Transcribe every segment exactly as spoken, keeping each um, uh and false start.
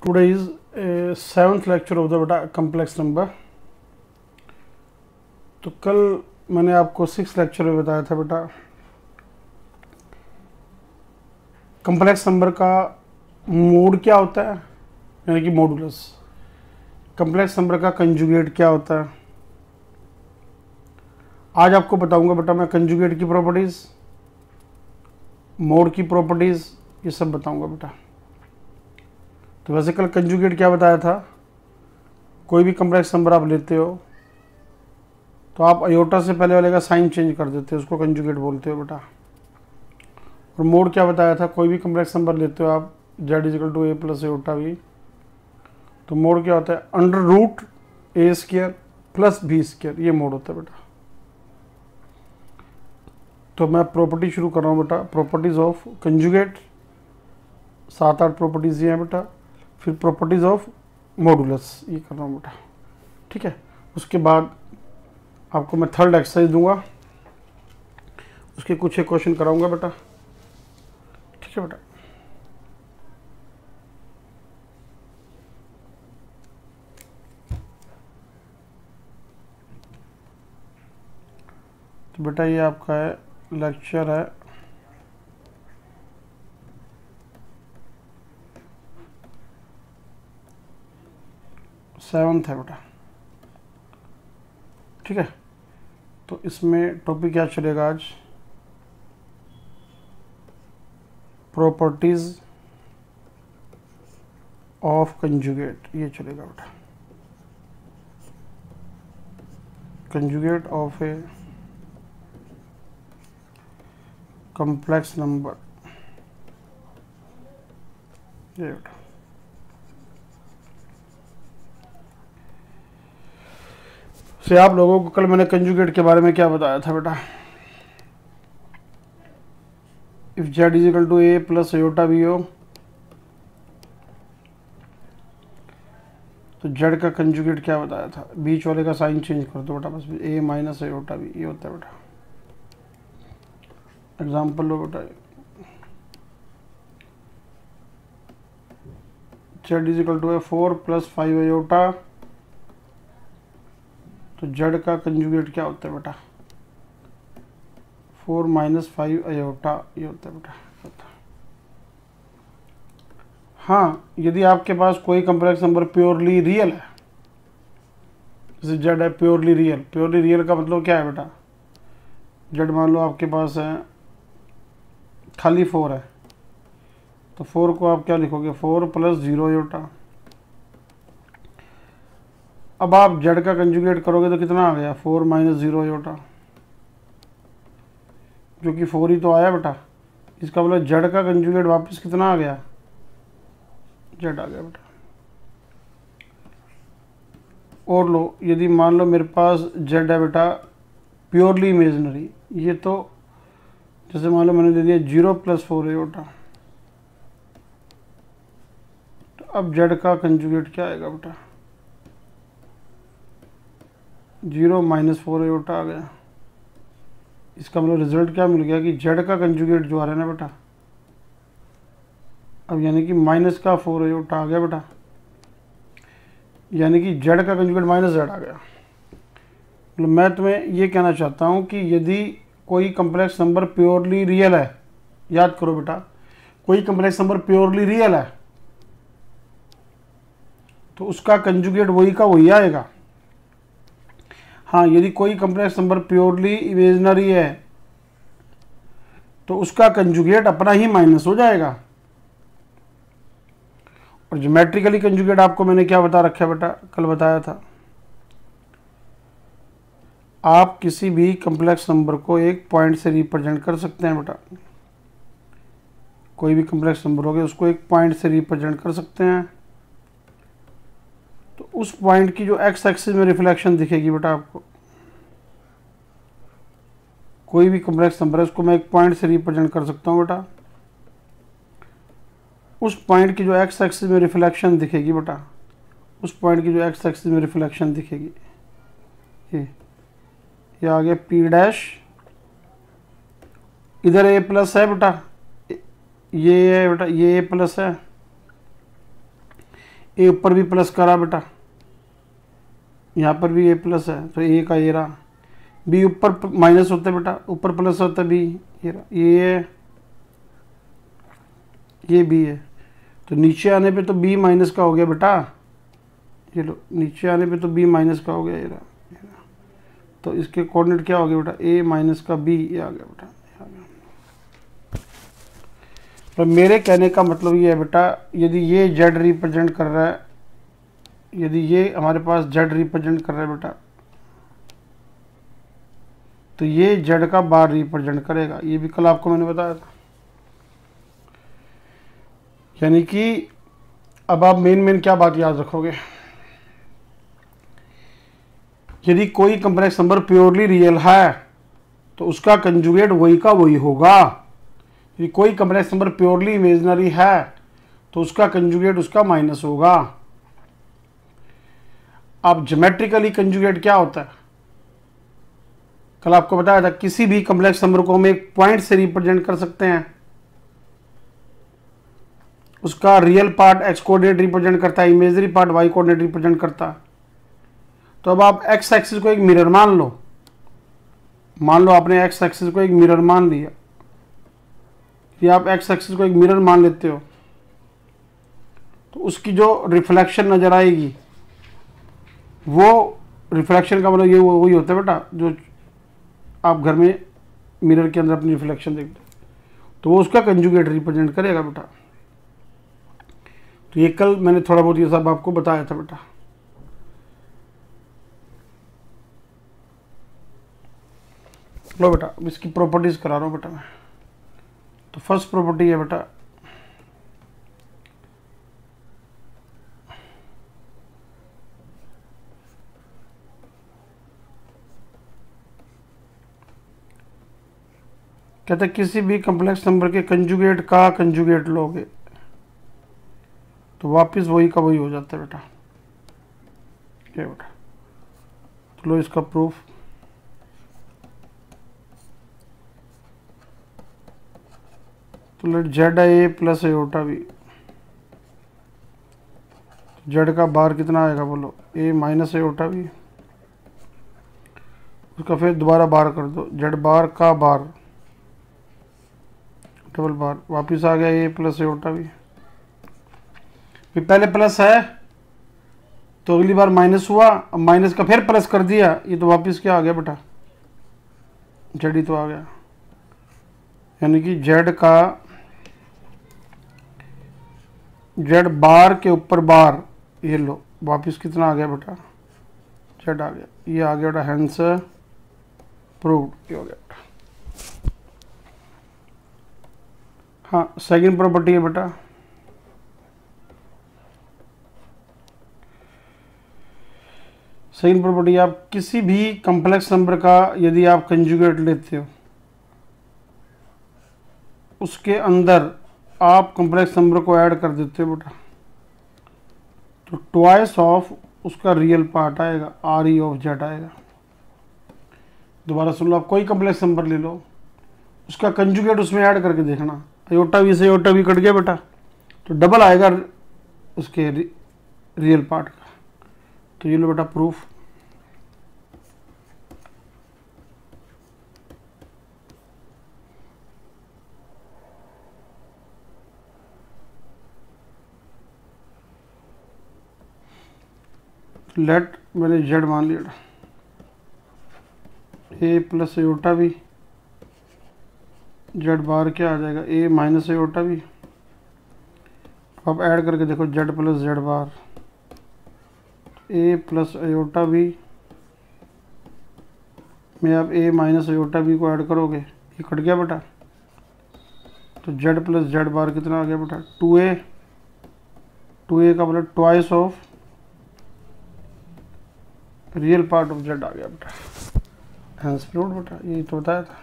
Today is seventh lecture of the बेटा complex number. तो कल मैंने आपको सिक्स लेक्चर में बताया था बेटा कम्प्लेक्स नंबर का मोड क्या होता है, यानी कि मॉडुलस। कम्प्लेक्स नंबर का कंजुगेट क्या होता है। आज आपको बताऊंगा बेटा मैं कंजुगेट की प्रॉपर्टीज, मोड की प्रॉपर्टीज, ये सब बताऊंगा बेटा। तो वैसे कल कंजुगेट क्या बताया था, कोई भी कम्प्लेक्स नंबर आप लेते हो तो आप अयोटा से पहले वाले का साइन चेंज कर देते हो, उसको कंजुगेट बोलते हो बेटा। और मोड क्या बताया था, कोई भी कम्प्लेक्स नंबर लेते हो आप Z is equal to A plus iota B, तो मोड क्या होता है, under root A square plus B square, ये मोड होता है बेटा। तो मैं प्रॉपर्टी शुरू कर रहा हूँ बेटा, प्रॉपर्टीज ऑफ कंजुगेट, सात आठ प्रॉपर्टीज ये हैं बेटा। फिर प्रॉपर्टीज ऑफ मॉडुलस ये कर रहा हूँ बेटा, ठीक है। उसके बाद आपको मैं थर्ड एक्सरसाइज दूंगा, उसके कुछ एक क्वेश्चन कराऊंगा बेटा, ठीक है बेटा। तो बेटा ये आपका है लेक्चर है सेवन्थ है बेटा, ठीक है। तो इसमें टॉपिक क्या चलेगा आज, प्रॉपर्टीज ऑफ कंजुगेट, ये चलेगा बेटा। Conjugate of a complex number, ये बेटा। से आप लोगों को कल मैंने कंजुगेट के बारे में क्या बताया था बेटा, if Z is equal to A plus iota B हो तो जेड का कंजुगेट क्या बताया था, बीच वाले का साइन चेंज कर दो बेटा, बस ए माइनस अयोटा बी, ये होता है बेटा। एग्जाम्पल लो बेटा, जेड इज इक्वल टू है फोर प्लस फाइव अयोटा, तो जेड का कंजुगेट क्या होता है बेटा, फोर माइनस फाइव अयोटा, ये होता है बेटा। हाँ, यदि आपके पास कोई कम्प्लेक्स नंबर प्योरली रियल है, जैसे जेड है प्योरली रियल, प्योरली रियल का मतलब क्या है बेटा, जेड मान लो आपके पास है खाली फोर है, तो फोर को आप क्या लिखोगे, फोर प्लस जीरो अयोटा। अब आप जेड का कंजुगेट करोगे तो कितना आ गया, फोर माइनस जीरो अयोटा, जो कि फोर ही तो आया बेटा। इसका मतलब जेड का कंजुगेट वापस कितना आ गया, जेड आ गया बेटा। और लो, यदि मान लो मेरे पास जेड है बेटा प्योरली इमेजिनरी, ये तो जैसे मान लो मैंने दे दिया जीरो प्लस फोर अयोटा, तो अब जेड का कंजुगेट क्या आएगा बेटा, जीरो माइनस फोर अयोटा आ गया। इसका मतलब रिजल्ट क्या मिल गया कि जेड का कंजुगेट जो आ रहा है ना बेटा, अब यानी कि माइनस का फोर अयोटा आ गया बेटा, यानी कि जेड का कंजुगेट माइनस जेड आ गया। मतलब मैं तुम्हें ये कहना चाहता हूँ कि यदि कोई कम्प्लेक्स नंबर प्योरली रियल है, याद करो बेटा, कोई कम्प्लेक्स नंबर प्योरली रियल है तो उसका कंजुगेट वही का वही आएगा। हाँ, यदि कोई कम्प्लेक्स नंबर प्योरली इमेजिनरी है तो उसका कंजुगेट अपना ही माइनस हो जाएगा। और ज्योमेट्रिकली कंजुगेट आपको मैंने क्या बता रखा है बेटा, कल बताया था, आप किसी भी कम्प्लेक्स नंबर को एक पॉइंट से रिप्रेजेंट कर सकते हैं बेटा। कोई भी कम्प्लेक्स नंबर हो गया उसको एक पॉइंट से रिप्रेजेंट कर सकते हैं, तो उस पॉइंट की जो एक्स एक्सिस में रिफ्लेक्शन दिखेगी बेटा आपको, कोई भी कम्प्लेक्स नंबर है उसको मैं एक पॉइंट से रिप्रेजेंट कर सकता हूँ बेटा, उस पॉइंट की जो एक्स एक्सिस में रिफ्लेक्शन दिखेगी बेटा, उस पॉइंट की जो एक्स एक्सिस में रिफ्लेक्शन दिखेगी, ये ये आ गया पी डैश, इधर ए प्लस है बेटा, ये है बेटा, ये ए प्लस है, ए ऊपर भी प्लस करा बेटा, यहाँ पर भी ए प्लस है तो ए का ये रहा, बी ऊपर माइनस होता है बेटा, ऊपर प्लस होता है बी, ये रहा, ये ये बी है, तो नीचे आने पे तो बी माइनस का हो गया बेटा, ये लो नीचे आने पे तो बी माइनस का हो गया, ये रहा, ये रहा। तो इसके कोऑर्डिनेट क्या हो गया बेटा, ए माइनस का बी, ये आ गया बेटा, ये आ गया। तो मेरे कहने का मतलब ये है बेटा, यदि ये जेड रिप्रेजेंट कर रहा है, यदि ये हमारे पास जेड रिप्रेजेंट कर रहा है बेटा, तो ये जेड का बार रिप्रेजेंट करेगा, ये भी कल आपको मैंने बताया था। यानी कि अब आप मेन मेन क्या बात याद रखोगे, यदि कोई कॉम्प्लेक्स नंबर प्योरली रियल है तो उसका कंजुगेट वही का वही होगा, यदि कोई कॉम्प्लेक्स नंबर प्योरली इमेजिनरी है तो उसका कंजुगेट उसका माइनस होगा। अब ज्योमेट्रिकली कंजुगेट क्या होता है, कल आपको बताया था, किसी भी कॉम्प्लेक्स नंबर को हम एक पॉइंट से रिप्रेजेंट कर सकते हैं, उसका real part X coordinate represent करता है, imaginary part Y coordinate represent करता है। तो अब आप एक्स एक्सिस को एक मिरर मान लो, मान लो आपने एक्स एक्सिस को एक मिरर मान लिया, ये आप एक्स एक्सिस को एक मिरर मान लेते हो, तो उसकी जो रिफ्लेक्शन नजर आएगी वो रिफ्लेक्शन का मतलब ये वही होता है बेटा, जो आप घर में मिरर के अंदर अपनी रिफ्लेक्शन देखते हो, तो वो उसका कंजुगेट रिप्रेजेंट करेगा बेटा। तो ये कल मैंने थोड़ा बहुत ये सब आपको बताया था बेटा। लो बेटा इसकी प्रॉपर्टीज करा रहा हूँ बेटा मैं। तो फर्स्ट प्रॉपर्टी है बेटा, कहते किसी भी कॉम्प्लेक्स नंबर के कंजुगेट का कंजुगेट लोगे तो वापस वही का वही हो जाता है बेटा, ये बेटा। तो लो इसका प्रूफ, तो let Z A plus iota B, Z का बार कितना आएगा बोलो, ए माइनस एओटा भी, उसका फिर दोबारा बार कर दो, जेड बार का बार डबल बार, वापिस आ गया ए प्लस एओटा भी, फिर पहले प्लस है तो अगली बार माइनस हुआ, अब माइनस का फिर प्लस कर दिया, ये तो वापिस क्या आ गया बेटा, जेड ही तो आ गया। यानी कि जेड का जेड बार के ऊपर बार, ये लो वापिस कितना आ गया बेटा, जेड आ गया, ये आ गया बेटा, हेंस प्रूव्ड, ये हो गया बेटा। हाँ सेकंड प्रॉपर्टी है बेटा, सेकंड प्रॉपर्टी, आप किसी भी कॉम्प्लेक्स नंबर का यदि आप कंजुगेट लेते हो, उसके अंदर आप कॉम्प्लेक्स नंबर को ऐड कर देते हो बेटा, तो ट्वाइस ऑफ उसका रियल पार्ट आएगा, आर ई ऑफ जेड आएगा। दोबारा सुन लो, आप कोई कॉम्प्लेक्स नंबर ले लो, उसका कंजुगेट उसमें ऐड करके देखना, अयोटा वी से अयोटा वी कट गया बेटा, तो डबल आएगा उसके रि, रियल पार्ट का। तो ये लो बेटा प्रूफ, लेट मैंने जेड मान लिया, A plus iota B, Z bar क्या आ जाएगा, ए माइनस एओटा भी, अब ऐड करके देखो Z plus Z bar, A plus iota B में आप ए माइनस एओटा भी को ऐड करोगे, ये कट गया बेटा, तो जेड प्लस जेड बार कितना आ गया बेटा, टू ए, टू ए का मतलब twice of real part of Z आ गया बेटा, हेंस प्रूव्ड बेटा, यही तो बताया था।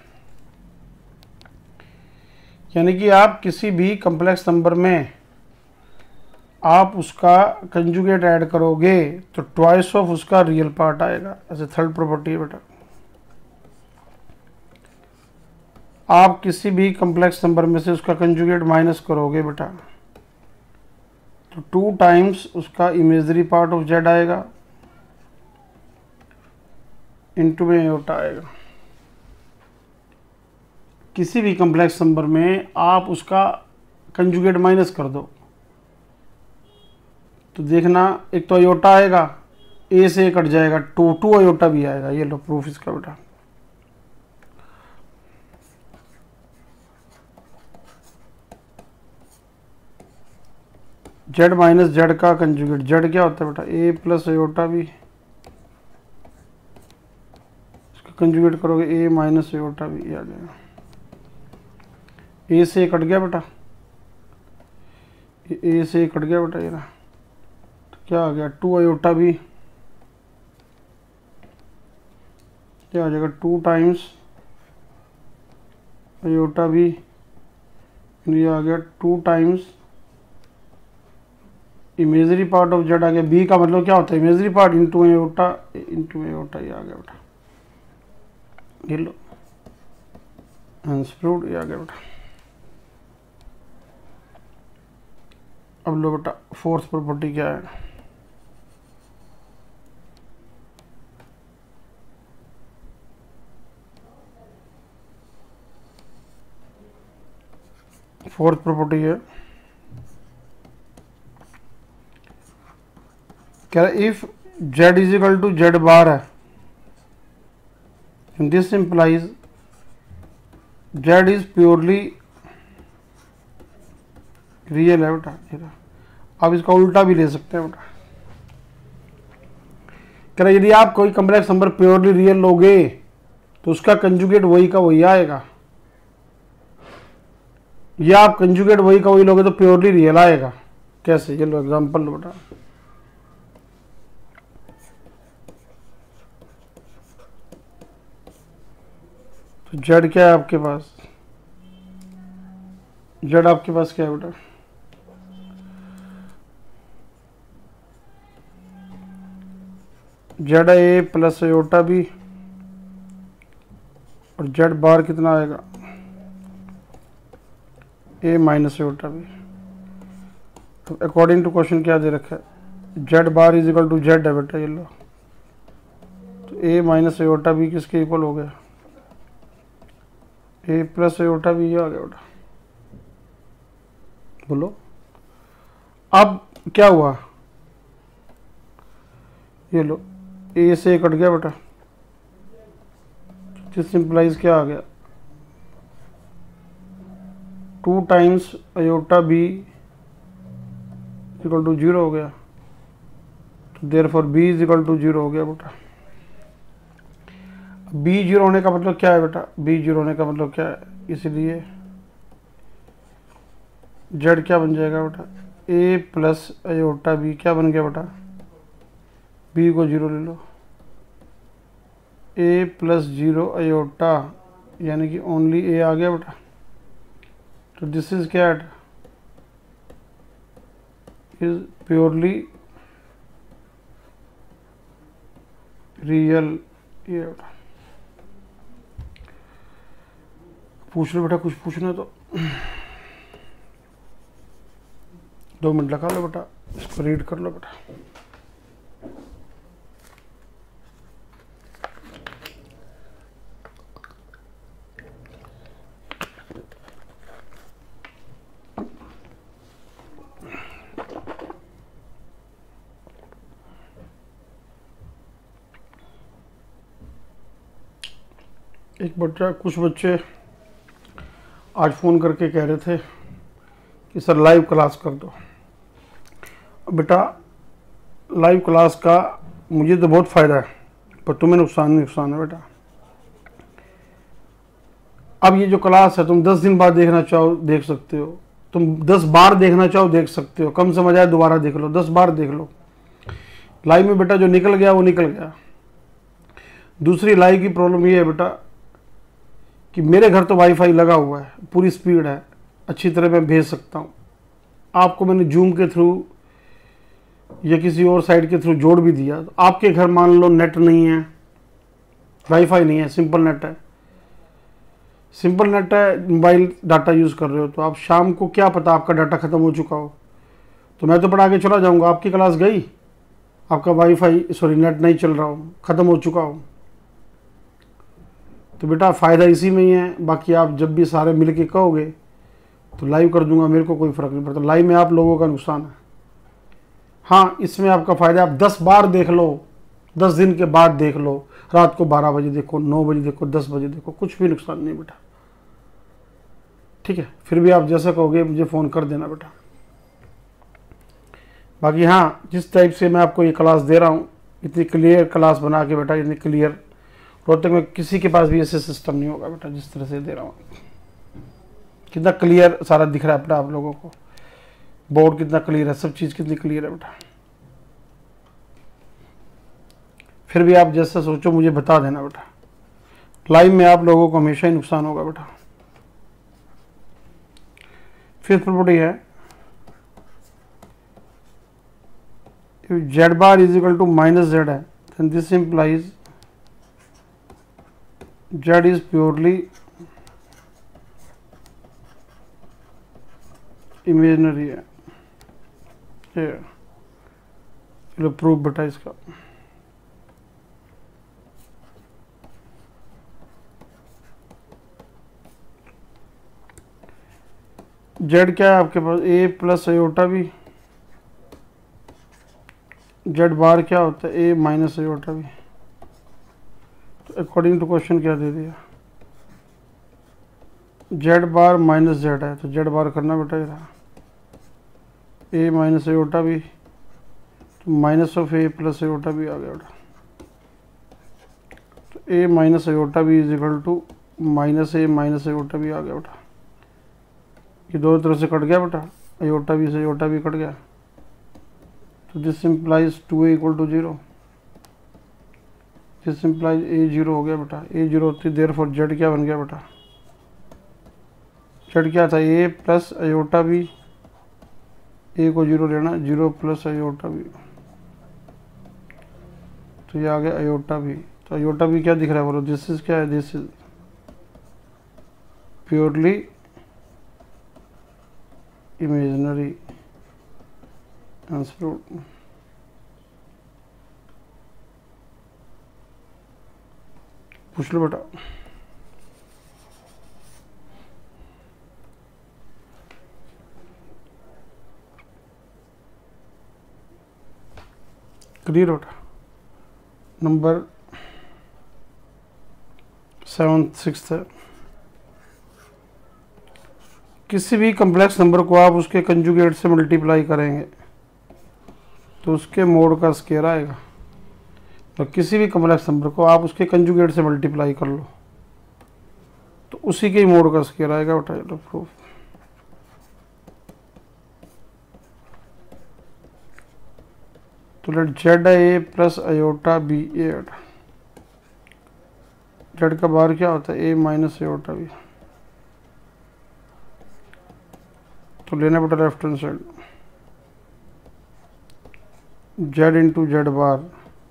यानी कि आप किसी भी कॉम्प्लेक्स नंबर में आप उसका कंजुगेट ऐड करोगे तो ट्वाइस ऑफ उसका रियल पार्ट आएगा, ऐसे थर्ड प्रॉपर्टी है बेटा। आप किसी भी कॉम्प्लेक्स नंबर में से उसका कंजुगेट माइनस करोगे बेटा तो टू टाइम्स उसका इमेजरी पार्ट ऑफ जेड आएगा इंटू में एयोटा आएगा। किसी भी कम्प्लेक्स नंबर में आप उसका कंजुगेट माइनस कर दो तो देखना, एक तो अयोटा आएगा, ए से कट जाएगा, टू टू अयोटा भी आएगा। ये लो प्रूफ इसका बेटा। जेड माइनस जेड का कंजुगेट, जेड क्या होता है बेटा, ए प्लस अयोटा भी, इसका कंजुगेट करोगे ए माइनस अयोटा भी, ये आ जाएगा। ए से कट गया बेटा, ए से कट गया बेटा, ये ना, तो क्या आ गया, टू अयोटा भी, क्या आ जाएगा, टू टाइम्स अयोटा भी, ये आ गया two times imaginary part of Z आ गया। बी का मतलब क्या होता है, imaginary part into iota, into iota, ये आ गया बेटा। ये लो आंसर प्रूव्ड, ये आ गया बेटा। अब लो बेटा फोर्थ प्रॉपर्टी क्या है, फोर्थ प्रॉपर्टी है, क्या है, if Z is equal to Z bar है, this implies Z is purely real है बेटा। आप इसका उल्टा भी ले सकते हैं बेटा, कह रहा यदि आप कोई कम्प्लेक्स नंबर प्योरली रियल लोगे तो उसका कंजुगेट वही का वही आएगा, या आप कंजुगेट वही का वही लोगे तो प्योरली रियल आएगा। कैसे, ये लो एग्जांपल लो बेटा। तो जेड क्या है आपके पास, जेड आपके पास क्या है बेटा, Z A plus iota B, और जेड बार कितना आएगा, ए माइनस अयोटा बी। तो अकॉर्डिंग टू क्वेश्चन क्या दे रखा है, Z bar is equal to Z है बेटा, ये लो, तो ए माइनस अयोटा बी किसके इक्वल हो गया, ए प्लस अयोटा बी, ये आ गया बेटा। बोलो अब क्या हुआ, ये लो ए से कट गया बेटा, जिस सिंपलाइज क्या आ गया, two times iota B equal to zero हो गया, तो therefore B is equal to zero हो गया बेटा। बी जीरो होने का मतलब क्या है बेटा, बी जीरो होने का मतलब क्या है, इसलिए जेड क्या बन जाएगा बेटा, ए प्लस अयोटा बी क्या बन गया बेटा, बी को जीरो ले लो, ए प्लस जीरो अयोटा यानी कि ओनली ए आ गया बेटा। तो दिस इज क्या इज प्योरली रियल, ये बेटा। पूछ लो बेटा, कुछ पूछना तो दो मिनट लगा लो बेटा, इसको रीड कर लो बेटा। एक बच्चा, कुछ बच्चे आज फ़ोन करके कह रहे थे कि सर लाइव क्लास कर दो। बेटा लाइव क्लास का मुझे तो बहुत फ़ायदा है, पर तुम्हें नुकसान नुकसान है बेटा। अब ये जो क्लास है तुम दस दिन बाद देखना चाहो देख सकते हो, तुम दस बार देखना चाहो देख सकते हो, कम समझ आए दोबारा देख लो, दस बार देख लो। लाइव में बेटा जो निकल गया वो निकल गया। दूसरी लाइव की प्रॉब्लम ये है बेटा कि मेरे घर तो वाईफाई लगा हुआ है, पूरी स्पीड है, अच्छी तरह मैं भेज सकता हूँ। आपको मैंने जूम के थ्रू या किसी और साइट के थ्रू जोड़ भी दिया, तो आपके घर मान लो नेट नहीं है, वाईफाई नहीं है, सिंपल नेट है, सिंपल नेट है, मोबाइल डाटा यूज़ कर रहे हो, तो आप शाम को क्या पता आपका डाटा ख़त्म हो चुका हो, तो मैं तो पढ़ा के चला जाऊंगा, आपकी क्लास गई, आपका वाईफाई सॉरी नेट नहीं चल रहा हो, ख़त्म हो चुका हो, तो बेटा फ़ायदा इसी में ही है। बाकी आप जब भी सारे मिल के कहोगे तो लाइव कर दूंगा, मेरे को कोई फ़र्क नहीं पड़ता, लाइव में आप लोगों का नुकसान है। हाँ, इसमें आपका फ़ायदा, आप दस बार देख लो, दस दिन के बाद देख लो, रात को बारह बजे देखो, नौ बजे देखो, दस बजे देखो, कुछ भी नुकसान नहीं बेटा, ठीक है। फिर भी आप जैसा कहोगे मुझे फ़ोन कर देना बेटा। बाकी हाँ, जिस टाइप से मैं आपको ये क्लास दे रहा हूँ, इतनी क्लियर क्लास बना के बेटा, इतनी क्लियर, रोहतक में किसी के पास भी ऐसे सिस्टम नहीं होगा बेटा जिस तरह से दे रहा हूँ। कितना क्लियर सारा दिख रहा है बेटा आप लोगों को, बोर्ड कितना क्लियर है, सब चीज़ कितनी क्लियर है बेटा। फिर भी आप जैसा सोचो मुझे बता देना बेटा, लाइव में आप लोगों को हमेशा ही नुकसान होगा बेटा। फिफ्थ प्रॉपर्टी है, Z bar is equal to minus Z है, then this implies Z is purely imaginary है। चलो प्रूफ बेटा इसका, जेड क्या है आपके पास, A plus iota B, Z bar क्या होता है, ए माइनस अयोटा भी। तो अकॉर्डिंग टू क्वेश्चन क्या दे दिया, जेड बार माइनस जेड है, तो जेड बार करना बेटा ये रहा, ए माइनस अयोटा भी, तो minus of A plus iota B आ गया बेटा। तो A minus iota B is equal to minus A minus iota B आ गया बेटा। ये दोनों तरफ से कट गया बेटा, अयोटा भी से अयोटा भी कट गया, तो this implies two A equal to zero, this implies A zero हो गया बेटा। ए जीरो होती देर फॉर जेड क्या बन गया बेटा, जेड क्या था, ए प्लस अयोटा भी, ए को जीरो लेना, जीरो प्लस अयोटा भी, तो ये आ गया अयोटा भी। तो अयोटा भी क्या दिख रहा है बोलो, दिस इज क्या है, this is purely imaginary answer. पूछ लो बेटा। क्लियर बेटा। नंबर सेवन सिक्स है, किसी भी कम्प्लेक्स नंबर को आप उसके कंजुगेट से मल्टीप्लाई करेंगे तो उसके मोड का स्क्वायर आएगा। तो किसी भी कम्प्लेक्स नंबर को आप उसके कंजुगेट से मल्टीप्लाई कर लो तो उसी के ही मोड का स्क्वायर आएगा बेटा। ये प्रूफ, तो let Z A plus iota B A, Z का बाहर क्या होता है, ए माइनस अयोटा बी, तो लेना बेटा left hand side, Z into Z bar,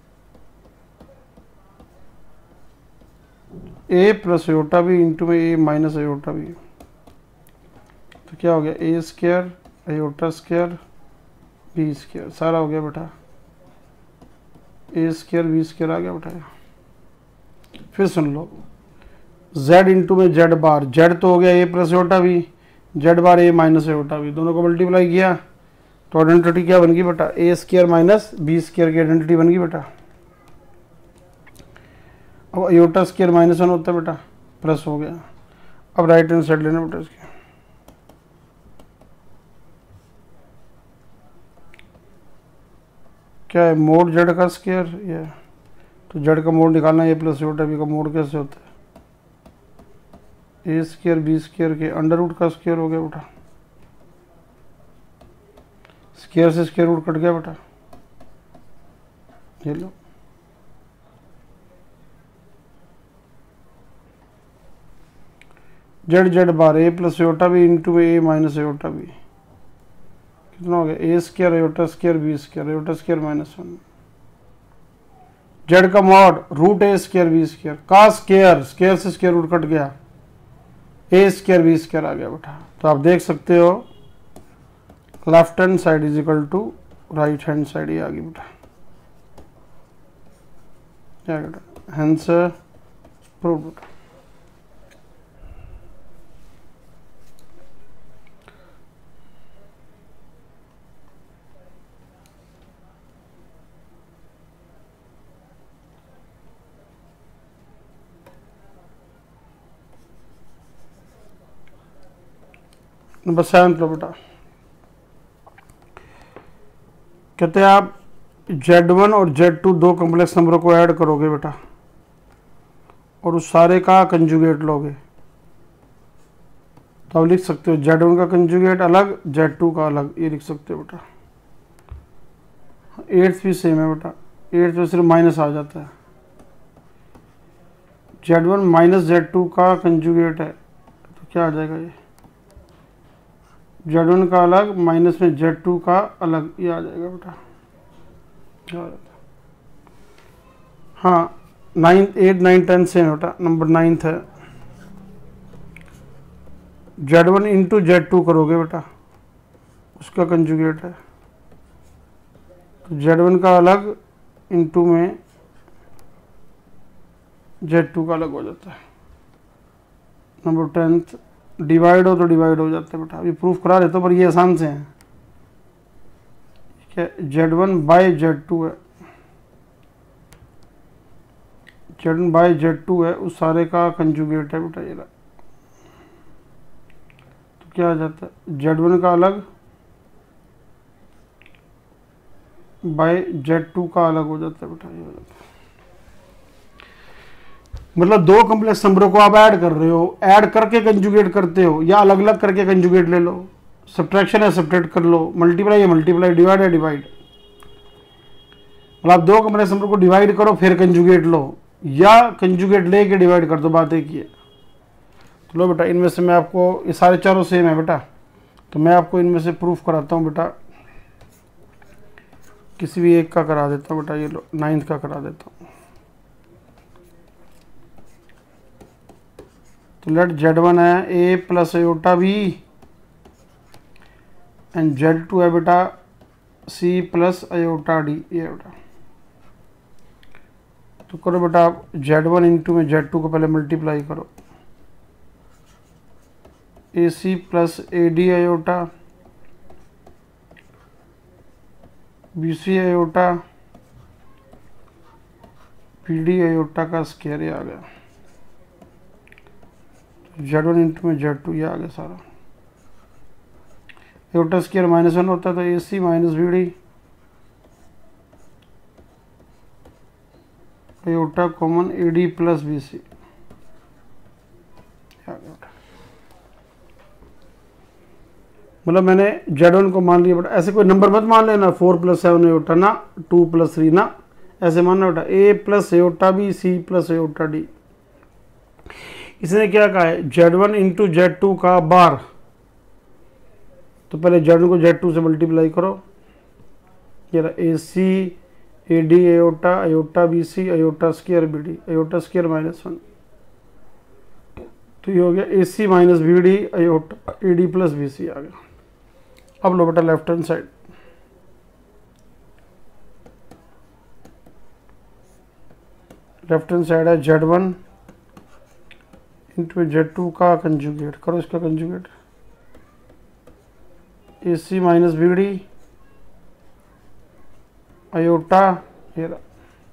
A plus iota B into में ए माइनस अयोटा बी, तो क्या हो गया, A square iota square B square, सारा हो गया बेटा, ए स्क्वायर बी स्क्वायर आ गया बेटा। फिर सुन लो, z इंटू में जेड बार, जेड तो हो गया A plus iota B, Z bar A minus iota B, दोनों को मल्टीप्लाई किया तो आइडेंटिटी क्या बन गई बेटा, A square minus B square की आइडेंटिटी बन गई बेटा। अब अयोटा स्क्वायर माइनस वन होता है बेटा, प्लस हो गया। अब राइट हैंड साइड लेना बेटा इसके, क्या है, मोड जेड का स्क्वायर, ये तो जेड का मोड निकालना, ए प्लस अयोटा बी का मोड कैसे होता है, ए स्क्वायर बी स्क्वायर के अंडर रूट का स्क्वायर हो गया बेटा, स्क्वायर से स्क्वायर रूट कट गया बेटा, ये लो। Z Z bar A plus iota B into A minus iota B, कितना हो गया, A square iota square B square, iota square minus one, Z का mod root A square B square का square, square से square root cut गया, A square B square आ गया बेटा। तो आप देख सकते हो left hand side is equal to right hand side, ये आ गई बेटा, क्या बेटा, हेंस प्रूव बेटा। नंबर सेवन लो बेटा, कहते हैं आप जेड वन और जेड टू दो कॉम्प्लेक्स नंबरों को ऐड करोगे बेटा और उस सारे का कंजुगेट लोगे, तो आप लिख सकते हो जेड वन का कंजुगेट अलग, जेड टू का अलग, ये लिख सकते हो बेटा। एट्थ भी सेम है बेटा, एट्थ में सिर्फ माइनस आ जाता है, Z one minus Z two का कंजुगेट है, तो क्या आ जाएगा ये, जेड वन का अलग माइनस में जेड टू का अलग, ये आ जाएगा बेटा। हाँ, नाइन्थ एट नाइन टेन से बेटा। नंबर नाइन्थ है Z one into Z two करोगे बेटा, उसका कंजुगेट है, तो जेड वन का अलग इंटू में जेड टू का अलग हो जाता है। नंबर टेंथ डिवाइड हो तो डिवाइड हो जाता है बेटा, अभी प्रूफ करा देता हूँ पर ये आसान से हैं। ठीक है, Z one by Z two है, Z one by Z two है, उस सारे का कंजुगेट है बेटा ये, तो क्या आ जाता है, जेड वन का अलग बाई जेड टू का अलग हो जाता है बेटा, ये हो जाता है। मतलब दो कॉम्प्लेक्स नंबरों को आप ऐड कर रहे हो, ऐड करके कंजुगेट करते हो या अलग अलग करके कंजुगेट ले लो, सब्ट्रैक्शन है सब्ट्रैक्ट कर लो, मल्टीप्लाई है मल्टीप्लाई, डिवाइड है डिवाइड। मतलब आप दो कॉम्प्लेक्स नंबर को डिवाइड करो फिर कंजुगेट लो, या कंजुगेट लेके डिवाइड कर दो, बात एक ही है। तो लो बेटा, इनमें से मैं आपको, ये सारे चारों सेम है बेटा, तो मैं आपको इनमें से प्रूफ कराता हूँ बेटा, किसी भी एक का करा देता हूँ बेटा, ये लो नाइन्थ का करा देता हूँ। तो लेट जेड वन है A plus iota B and Z two है बेटा सी प्लस अयोटा डी, ये बेटा। तो करो बेटा आप जेड वन इंटू में जेड टू को पहले मल्टीप्लाई करो, A C plus A D iota B C iota P D iota का स्क्वायर आ गया, जेड वन इंटू में जेड टू ये आ गया सारा। अयोटा स्क्वायर माइनस वन होता है तो A C minus B D, iota common A D plus B C, मतलब मैंने जेड वन को मान लिया बेटा, ऐसे कोई नंबर मत मान लेना, फोर प्लस सेवन अयोटा ना, टू प्लस थ्री ना, ऐसे मानना बेटा, A plus iota B C plus iota D. इसने क्या कहा है, Z one into Z two का बार, तो पहले जेड वन को जेड टू से मल्टीप्लाई करो, ये रहा A C A D iota iota B C iota square B D, iota square minus one, तो ये हो गया A C minus B D iota A D plus B C आ गया। अब लो बेटा left hand side, left hand side है Z one into Z two का कंजुगेट, करो इसका conjugate, A C minus B D iota, ये रहा,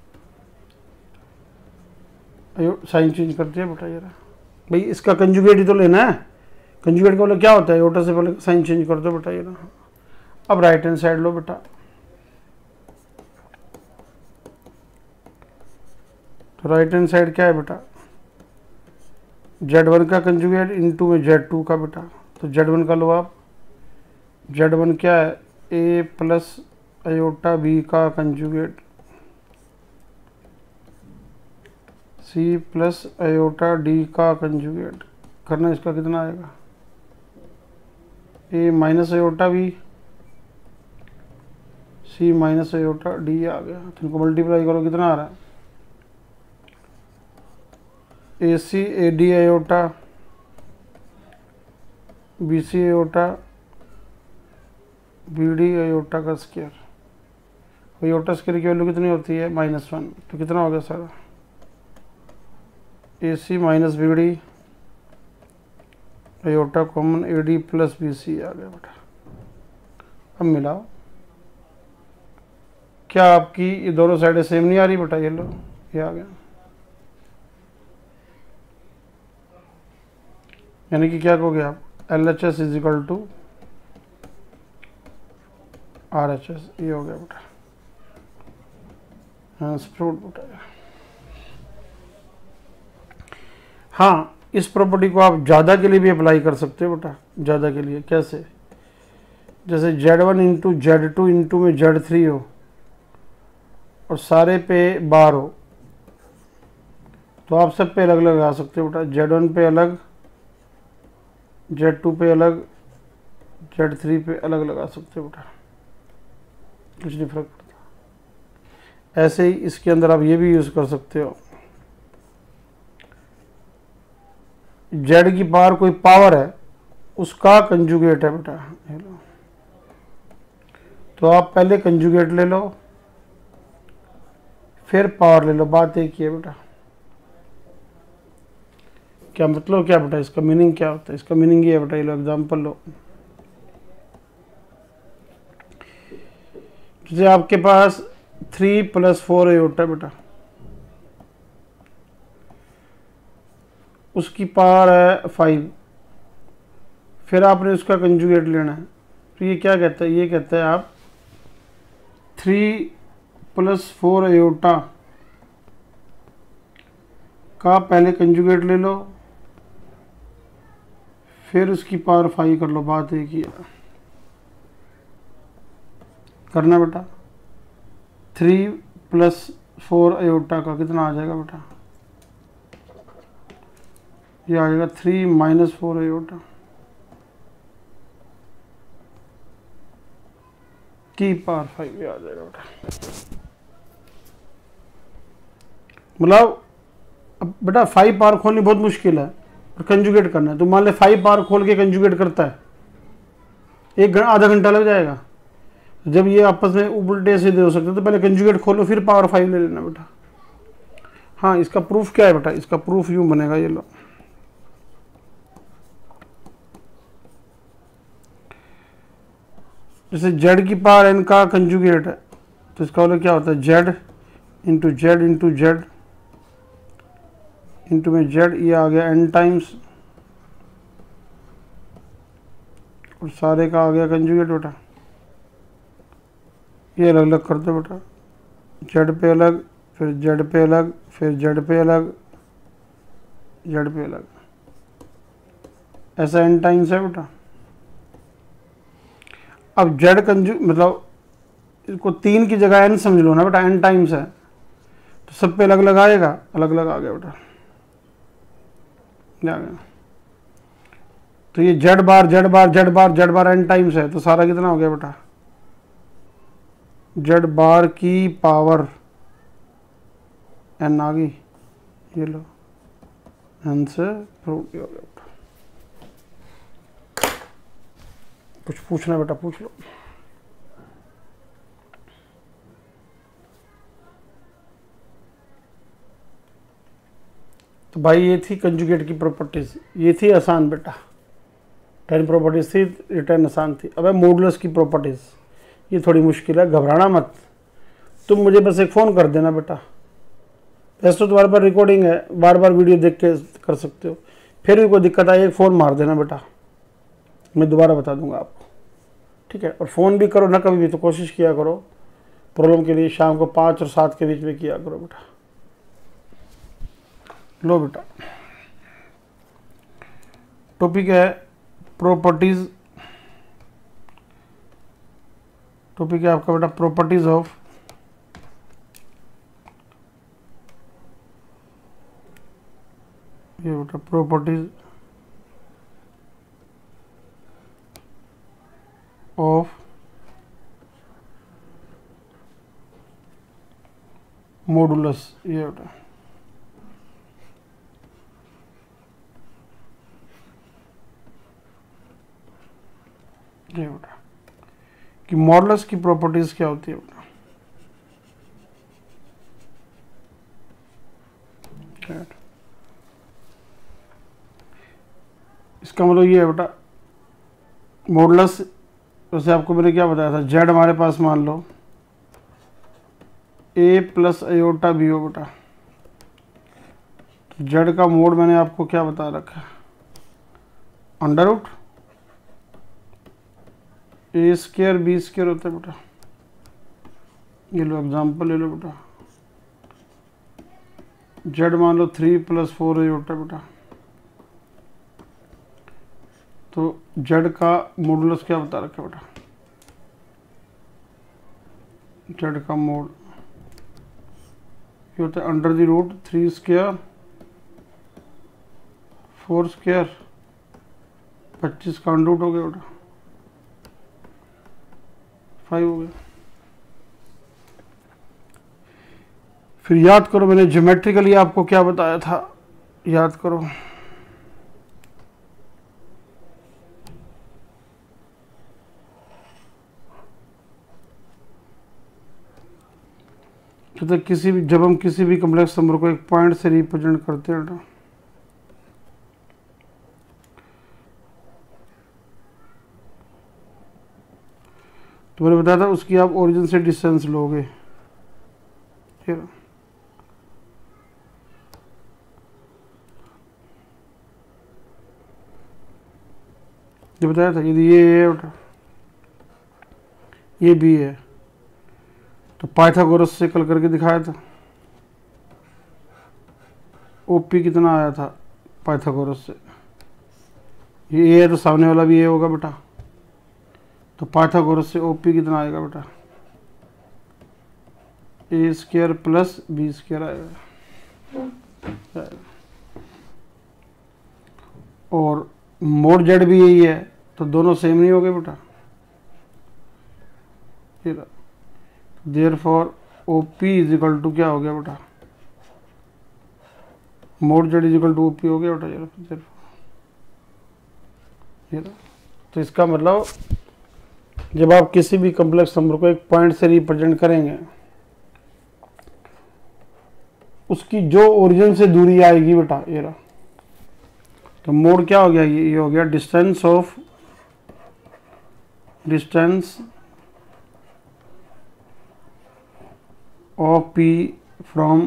अयो साइन चेंज कर दिया बेटा, ये रहा भाई, इसका कंजुगेट ही तो लेना है, कंजुगेट का मतलब क्या होता है, अयोटा से पहले साइन चेंज कर दो बेटा, ये रहा। अब राइट हैंड साइड लो बेटा, तो राइट हैंड साइड क्या है बेटा, जेड वन का कंजुगेट इंटू में जेड टू का बेटा, तो जेड वन का लो आप, जेड वन क्या है, ए प्लस अयोटा बी का conjugate C plus iota D का कंजुगेट करना, इसका कितना आएगा, A minus iota B C minus iota D आ गया, तो इनको मल्टीप्लाई करो, कितना आ रहा है, A C A D iota B C iota B D iota का स्क्वायर, अयोटा स्क्वायर की वैल्यू कितनी होती है माइनस वन, तो कितना हो गया सारा A C minus B D iota common A D plus B C आ गया बेटा। अब मिलाओ, क्या आपकी ये दोनों साइडें सेम नहीं आ रही बेटा, ये लो ये आ गया, यानी कि क्या कहोगे आप L H S is equal to R H S, ये हो गया बेटा प्रूव बेटा। हाँ, इस प्रॉपर्टी को आप ज़्यादा के लिए भी अप्लाई कर सकते हो बेटा। ज़्यादा के लिए कैसे, जैसे Z one into Z two into में जेड थ्री हो और सारे पे बार हो, तो आप सब पे अलग अलग लगा सकते हो बेटा। जेड वन पे अलग, जेड टू पे अलग, जेड थ्री पे अलग लगा सकते हो बेटा, कुछ नहीं फर्क पड़ता। ऐसे ही इसके अंदर आप ये भी यूज़ कर सकते हो, जेड की पावर कोई पावर है उसका कंजुगेट है बेटा, तो आप पहले कंजुगेट ले लो फिर पावर ले लो, बात एक ही है बेटा। क्या मतलब क्या बेटा, इसका मीनिंग क्या होता है, इसका मीनिंग ये है बेटा, ये लो एग्जाम्पल लो, जैसे आपके पास थ्री प्लस फोर अयोटा बेटा, उसकी पावर है फाइव, फिर आपने उसका कंजुगेट लेना है, तो ये क्या कहता है, ये कहता है आप थ्री प्लस फोर अयोटा का पहले कंजुगेट ले लो फिर उसकी पावर फाइव कर लो, बात एक ही है। करना बेटा, थ्री प्लस फोर अयोटा का कितना आ जाएगा बेटा, ये आ जाएगा थ्री माइनस फोर अयोटा की पावर फाइव, ये आ जाएगा बेटा। मतलब अब बेटा फाइव पावर खोलनी बहुत मुश्किल है और कंजुगेट करना है, तो मान ले फाइव पावर खोल के कंजुगेट करता है, एक आधा घंटा लग जाएगा। जब ये आपस में उल्टे सीधे हो सकते तो पहले कंजुगेट खोलो फिर पावर फाइव ले लेना बेटा। हाँ, इसका प्रूफ क्या है बेटा, इसका प्रूफ यूं बनेगा, ये लो, जैसे जेड की पावर एन का कंजुगेट है, तो इसका मतलब क्या होता है Z into Z into Z into में जेड, ये आ गया एन टाइम्स और सारे का आ गया कंजुगेट बेटा। ये अलग अलग कर दो बेटा, जेड पे अलग, फिर जेड पे अलग, फिर जेड पे अलग, जेड पे अलग, ऐसा एन टाइम्स है बेटा। अब जेड कंजू मतलब इसको तीन की जगह एन समझ लो ना बेटा, एन टाइम्स है तो सब पे अलग अलग आएगा, अलग अलग आ गया बेटा, आ गया। तो ये जेड बार जेड बार जेड बार जेड बार एन टाइम्स है, तो सारा कितना हो गया बेटा, जेड बार की पावर एन आ गई, ये लो एन से प्रूव हो गया बेटा। कुछ पूछना बेटा पूछ लो। तो भाई ये थी कंजुगेट की प्रॉपर्टीज, ये थी आसान बेटा, टेन प्रॉपर्टीज थी, रिटर्न आसान थी। अब है मॉडुलस की प्रॉपर्टीज, ये थोड़ी मुश्किल है, घबराना मत, तुम मुझे बस एक फ़ोन कर देना बेटा। वैसे तो तुम्हारे पास रिकॉर्डिंग है, बार बार वीडियो देख के कर सकते हो, फिर भी कोई दिक्कत आए एक फ़ोन मार देना बेटा, मैं दोबारा बता दूंगा आपको, ठीक है। और फ़ोन भी करो ना कभी भी, तो कोशिश किया करो प्रॉब्लम के लिए शाम को पाँच और सात के बीच में किया करो बेटा। लो बेटा, टॉपिक है प्रॉपर्टीज, टॉपिक है आपका बेटा प्रॉपर्टीज ऑफ ये बेटा प्रॉपर्टीज ऑफ मॉडुलस, ये बेटा ये बेटा कि मॉडुलस की प्रॉपर्टीज क्या होती है बेटा। इसका मतलब ये है बेटा, मॉडुलस वैसे आपको मैंने क्या बताया था, जेड हमारे पास मान लो ए प्लस अयोटा बी हो बेटा, तो जेड का मोड मैंने आपको क्या बता रखा है, under root A square B square होता है बेटा। ये लो एग्जाम्पल ले लो बेटा, जेड मान लो थ्री प्लस फोर अयोटा बेटा, तो जेड का मॉडुलस क्या बता रखा है बेटा, जेड का मोड ये होता है under the root three square four square पच्चीस का अंडर रूट हो गया बेटा, फाइव हो गया। फिर याद करो मैंने ज्योमेट्रिकली आपको क्या बताया था, याद करो, तो किसी भी जब हम किसी भी कॉम्प्लेक्स नंबर को एक पॉइंट से रिप्रेजेंट करते हैं ना, तो मैंने बताया था उसकी आप ओरिजिन से डिस्टेंस लोगे, फिर जो बताया था यदि ये है बेटा ये भी है, तो पाइथागोरस से कल करके दिखाया था, ओपी कितना आया था पाइथागोरस से, ये ए है तो सामने वाला भी ए होगा बेटा, तो पाइथागोरस से ओपी कितना आएगा बेटा, A square plus B square आएगा, और मोड जेड भी यही है, तो दोनों सेम नहीं हो गए बेटा। Therefore OP is equal to क्या हो गया बेटा, mod Z is equal to OP हो गया बेटा। देयरफॉर तो इसका मतलब जब आप किसी भी कॉम्प्लेक्स नंबर को एक पॉइंट से रिप्रेजेंट करेंगे, उसकी जो ओरिजिन से दूरी आएगी बेटा ये रहा, तो मोड क्या हो गया, ये हो गया distance of distance of P from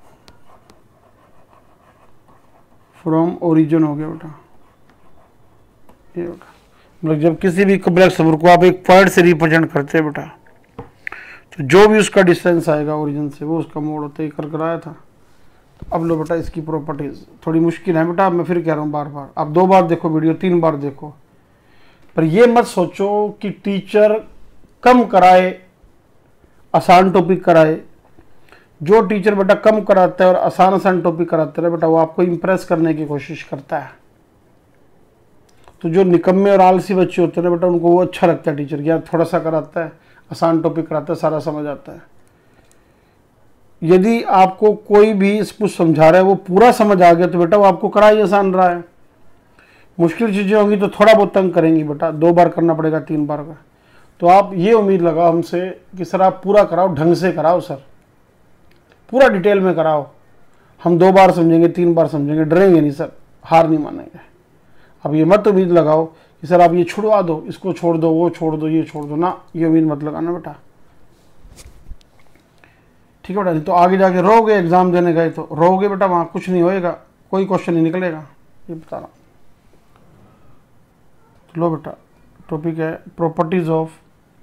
from origin हो गया बेटा, ये बेटा मतलब जब किसी भी कॉम्प्लेक्स नंबर को आप एक पॉइंट से रिप्रेजेंट करते हैं बेटा, तो जो भी उसका डिस्टेंस आएगा ओरिजिन से वो उसका मोड होता है, कर कराया था। तो अब लो बेटा इसकी प्रॉपर्टीज थोड़ी मुश्किल है बेटा, मैं फिर कह रहा हूँ बार बार, आप दो बार देखो वीडियो, तीन बार देखो, पर ये मत सोचो कि टीचर कम कराए आसान टॉपिक कराए। जो टीचर बेटा कम कराता है और आसान आसान टॉपिक कराता है बेटा, वो आपको इम्प्रेस करने की कोशिश करता है। तो जो निकम्मे और आलसी बच्चे होते हैं ना बेटा, उनको वो अच्छा लगता है टीचर कि यार थोड़ा सा कराता है, आसान टॉपिक कराता है, सारा समझ आता है। यदि आपको कोई भी कुछ समझा रहा है वो पूरा समझ आ गया, तो बेटा वो आपको करा ही आसान रहा है। मुश्किल चीज़ें होंगी तो थोड़ा बहुत तंग करेंगी बेटा, दो बार करना पड़ेगा, तीन बार का। तो आप ये उम्मीद लगाओ हमसे कि सर आप पूरा कराओ, ढंग से कराओ सर, पूरा डिटेल में कराओ, हम दो बार समझेंगे, तीन बार समझेंगे, डरेंगे नहीं सर, हार नहीं मानेंगे। अब ये मत उम्मीद लगाओ कि सर आप ये छुड़वा दो, इसको छोड़ दो, वो छोड़ दो, ये छोड़ दो, ना, ये उम्मीद मत लगाना बेटा, ठीक है बेटा। नहीं तो आगे जाके रोगे, एग्जाम देने गए तो रोगे बेटा, वहाँ कुछ नहीं होएगा, कोई क्वेश्चन नहीं निकलेगा, ये बता रहा हूँ। तो लो बेटा टॉपिक है properties of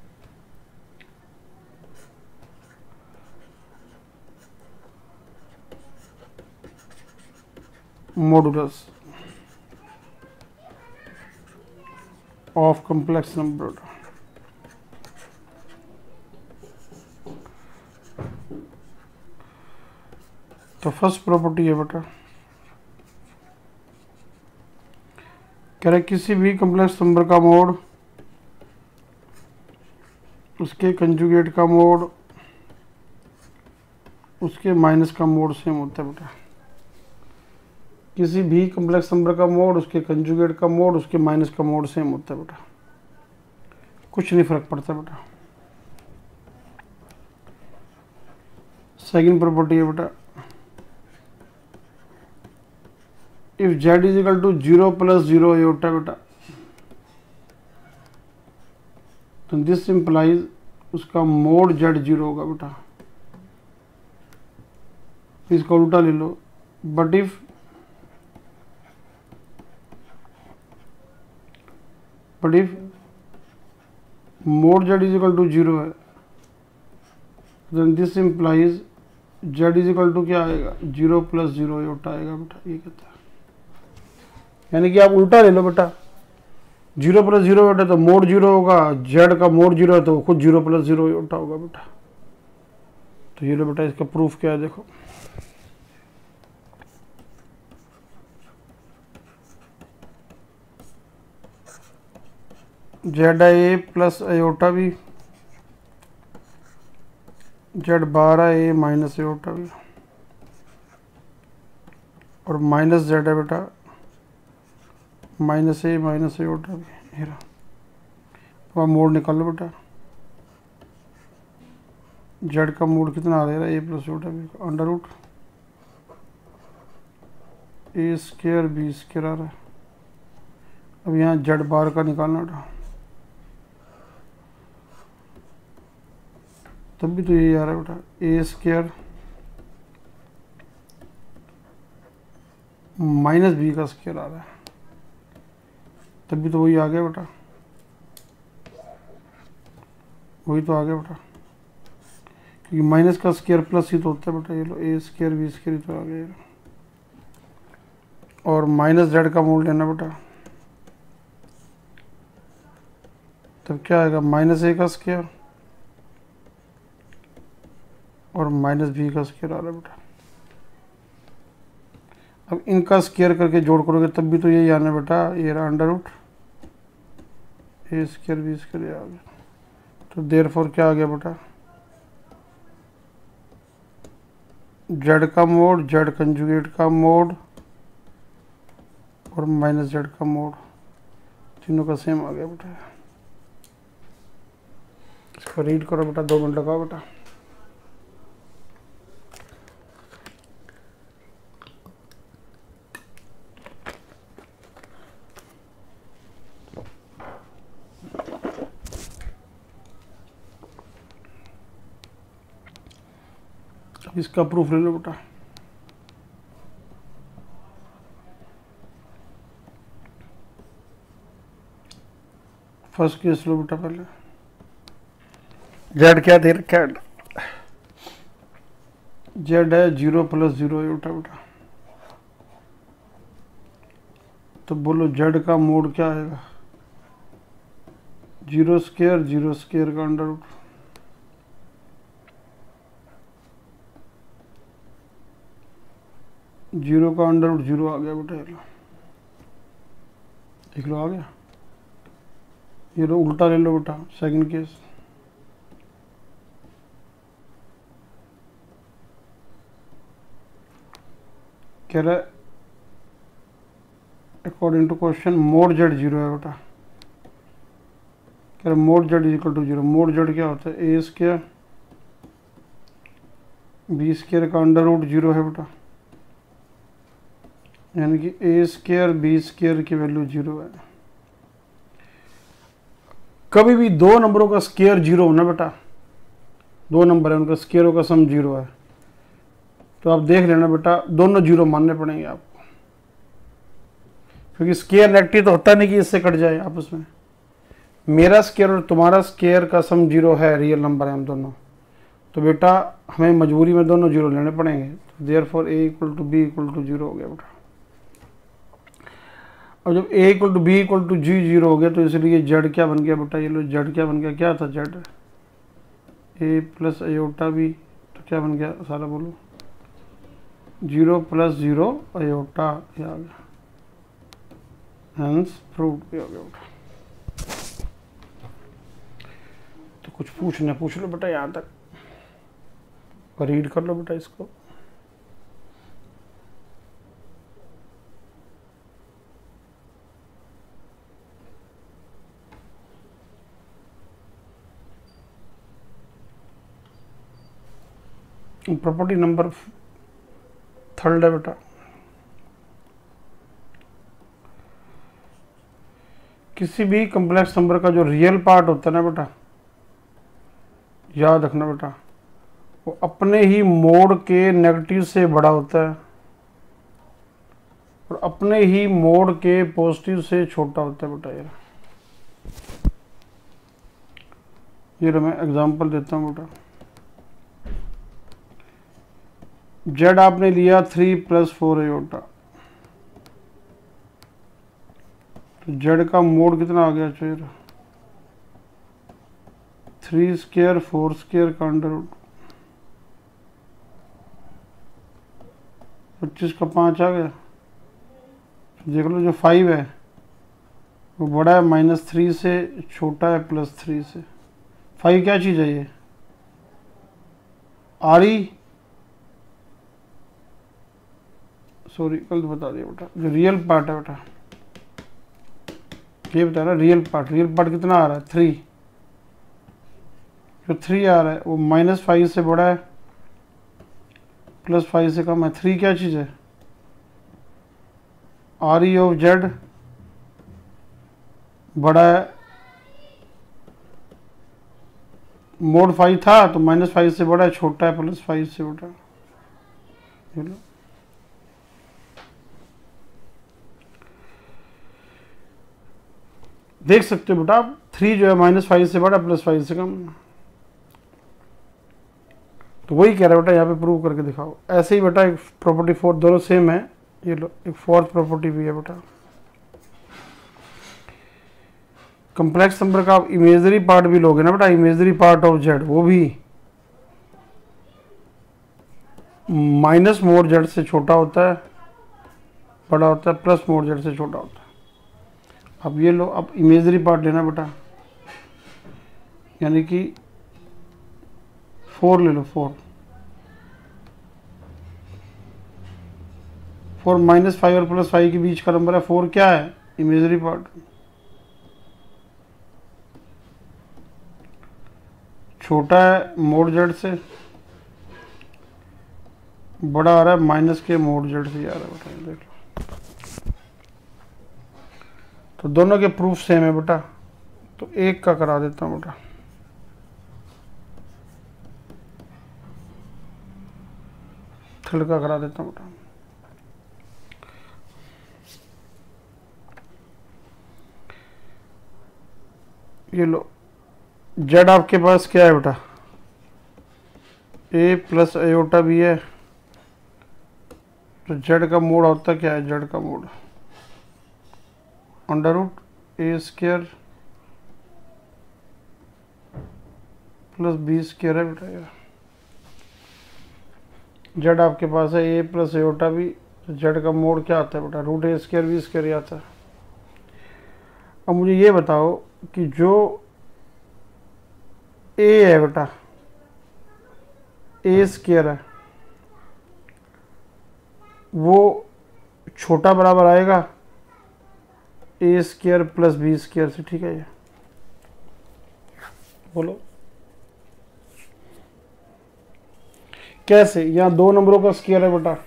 modulus of complex number. तो फर्स्ट प्रॉपर्टी है बेटा, कह रहे किसी भी कॉम्प्लेक्स नंबर का मोड उसके कंजुगेट का मोड उसके माइनस का मोड सेम होता है बेटा। किसी भी कॉम्प्लेक्स नंबर का मोड उसके कंजुगेट का मोड उसके माइनस का मोड सेम होता है बेटा। कुछ नहीं फर्क पड़ता बेटा। सेकंड प्रॉपर्टी है बेटा, if Z is equal to zero plus zero iota बेटा, तो दिस इंप्लाइज उसका मोड जेड जीरो होगा बेटा। इसका उल्टा ले लो, but if but if mod Z is equal to zero है, then this implies Z is equal to क्या आएगा, जीरो प्लस जीरो आयोटा आएगा बेटा, ये कहता है। यानी कि आप उल्टा ले लो बेटा, जीरो प्लस जीरो बेटा तो मोड जीरो होगा, जेड का मोड जीरो है तो खुद जीरो प्लस जीरो आयोटा होगा बेटा। तो ये लो बेटा, इसका प्रूफ क्या है देखो, Z A plus iota B, Z bar A minus iota भी, और माइनस जेड है बेटा माइनस ए माइनस आयोटा भी। हेरा अब मोड निकाल लो बेटा, जेड का मोड कितना आ रहा है, A plus iota B, under root A square B square आ रहा है। अब यहाँ जेड बार का निकालना बेटा, तब भी तो यही आ रहा है बेटा, ए स्क्वायर माइनस बी का स्क्वायर आ रहा है, तब भी तो वही आ गया बेटा, वही तो आ गया बेटा, क्योंकि माइनस का स्क्वायर प्लस ही तो होता है बेटा। ये लो ए स्क्वायर बी स्क्वायर तो आ गया, और माइनस जेड का मोड लेना बेटा, तब क्या आएगा, माइनस ए का स्क्वायर और माइनस बी का स्क्वायर आ रहा है बेटा। अब इनका स्क्वायर करके जोड़ करोगे तब भी तो यही आना है बेटा, ये रहा under root A square B square आ गया। तो देयरफॉर क्या आ गया बेटा, जेड का मोड, जेड कंजुगेट का मोड और माइनस जेड का मोड, तीनों का सेम आ गया बेटा। इसको रीड करो बेटा, दो मिनट लगाओ बेटा। इसका प्रूफ ले लो बेटा, फर्स्ट केस लो बेटा। पहले जेड क्या दे रखा है, जेड है जीरो प्लस जीरो आयोटा बेटा, तो बोलो जेड का मोड क्या आएगा, जीरो स्क्वायर जीरो स्क्वायर का अंडर रूट, जीरो का अंडर रूट जीरो आ गया बेटा। ये लो देख लो आ गया। ये लो उल्टा ले लो बेटा, सेकंड केस, कह रहा है according to question mod Z zero है बेटा, कह रहा mod Z equal to zero. Mod Z क्या होता है, ए स्क्वायर बी स्क्वायर का अंडर रूट जीरो है बेटा, यानी कि ए स्क्वायर बी स्क्वायर की वैल्यू जीरो है। कभी भी दो नंबरों का स्क्वायर जीरो होना बेटा, दो नंबर है उनका स्क्वायरों का सम जीरो है, तो आप देख लेना बेटा दोनों जीरो मानने पड़ेंगे आपको, क्योंकि स्क्वायर नेगेटिव तो होता नहीं कि इससे कट जाए आपस में। मेरा स्क्वायर और तुम्हारा स्क्वायर का सम जीरो है, रियल नंबर है हम दोनों, तो बेटा हमें मजबूरी में दोनों जीरो लेने पड़ेंगे। तो therefore A equal to B equal to zero हो गया बेटा। और जब A equal to B equal to जी जीरो हो गया, तो इसलिए जेड क्या बन गया बेटा, ये लो जेड क्या बन गया, क्या था Z A plus iota B, तो क्या बन गया सारा बोलो, जीरो प्लस जीरो आयोटा, ये आ गया, हेंस प्रूव्ड भी हो गया बेटा। तो कुछ पूछना पूछ लो बेटा यहाँ तक, और रीड कर लो बेटा इसको। प्रॉपर्टी नंबर थर्ड है बेटा, किसी भी कॉम्प्लेक्स नंबर का जो रियल पार्ट होता है ना बेटा, याद रखना बेटा, वो अपने ही मोड के नेगेटिव से बड़ा होता है और अपने ही मोड के पॉजिटिव से छोटा होता है बेटा। यार ये मैं एग्जांपल देता हूँ बेटा। जेड आपने लिया थ्री प्लस फोर एयोटा, तो जेड का मोड कितना आ गया चाहिए, थ्री स्क्वायर फोर स्क्वायर का अंडर रूट, पच्चीस का पाँच आ गया। देख लो जो फाइव है वो बड़ा है माइनस थ्री से, छोटा है प्लस थ्री से। फाइव क्या चीज़ है ये, आर ई, सॉरी गलत बता दिया बेटा, जो रियल पार्ट है बेटा, ये बता रहा रियल पार्ट, रियल पार्ट कितना आ रहा है थ्री, जो थ्री आ रहा है वो माइनस फाइव से बड़ा है प्लस फाइव से कम है। थ्री क्या चीज़ है, आर ई ऑफ जेड बड़ा है, मोड फाइव था तो माइनस फाइव से बड़ा है, छोटा है प्लस फाइव से बड़ा। चलो देख सकते हो बेटा आप, थ्री जो है माइनस फाइव से बड़ा प्लस फाइव से कम, तो वही कह रहा है बेटा यहाँ पे प्रूव करके दिखाओ। ऐसे ही बेटा एक प्रॉपर्टी फोर, दोनों सेम है। ये लो एक फोर्थ प्रॉपर्टी भी है बेटा, कॉम्प्लेक्स नंबर का आप इमेजरी पार्ट भी लोगे ना बेटा, इमेजरी पार्ट ऑफ जेड वो भी माइनस मोड जेड से छोटा होता है, बड़ा होता है, प्लस मोड जेड से छोटा होता है। अब ये लो, अब इमेजरी पार्ट लेना बेटा, यानी कि फोर ले लो, फोर फोर माइनस फाइव और प्लस फाइव के बीच का नंबर है। फोर क्या है, इमेजरी पार्ट, छोटा है मोड जेड से, बड़ा आ रहा है माइनस के मोड जेड से आ रहा है बेटा, देख लो। तो दोनों के प्रूफ सेम है बेटा, तो एक का करा देता हूँ बेटा। थर्ड का करा देता हूँ बेटा। ये लो, जेड आपके पास क्या है बेटा, ए प्लस एयोटा भी है, तो जेड का मोड होता क्या है, जेड का mod under root A square plus B square है बेटा। यार जेड आपके पास है ए प्लस एयोटा भी, तो जेड का मोड क्या आता है बेटा, root A square B square ही आता है। अब मुझे ये बताओ कि जो ए है बेटा, ए स्क्वायर है, वो छोटा बराबर आएगा A square plus B square से, ठीक है। ये बोलो कैसे, यहाँ दो नंबरों का स्क्वायर है बेटा,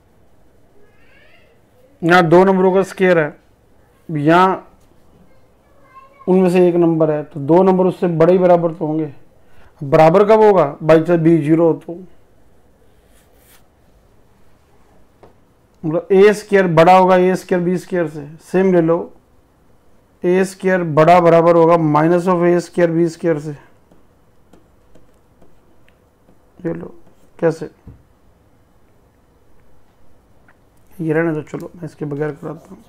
यहाँ दो नंबरों का स्क्वायर है, यहाँ उनमें से एक नंबर है, तो दो नंबर उससे बड़े ही बराबर तो होंगे। बराबर कब होगा, बाई चांस बी जीरो हो तो, मतलब ए स्क्वायर बड़ा होगा ए स्क्वायर बी स्क्वायर से। सेम ले लो, ए स्क्वायर बड़ा बराबर होगा minus of A square B square से। ये लो कैसे, ये रहने तो, चलो मैं इसके बगैर कराता हूँ।